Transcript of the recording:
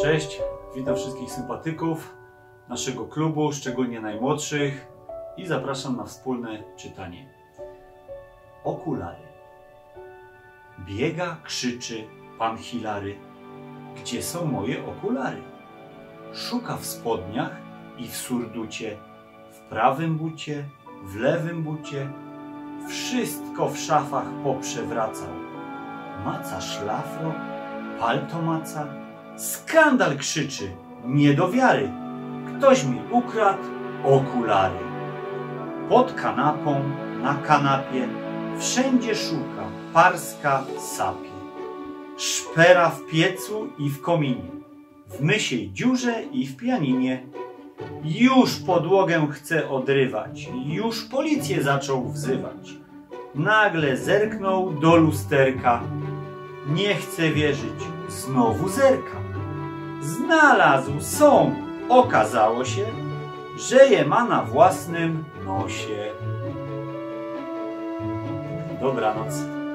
Cześć, witam wszystkich sympatyków naszego klubu, szczególnie najmłodszych, i zapraszam na wspólne czytanie. Okulary. Biega, krzyczy pan Hilary. Gdzie są moje okulary? Szuka w spodniach i w surducie, w prawym bucie, w lewym bucie. Wszystko w szafach poprzewracał. Maca szlafrok, palto maca. Skandal, krzyczy, nie do wiary. Ktoś mi ukradł okulary. Pod kanapą, na kanapie, wszędzie szuka, parska, sapie. Szpera w piecu i w kominie, w mysiej dziurze i w pianinie. Już podłogę chce odrywać, już policję zaczął wzywać. Nagle zerknął do lusterka. Nie chce wierzyć, znowu zerka. Znalazł, są, okazało się, że je ma na własnym nosie. Dobranoc.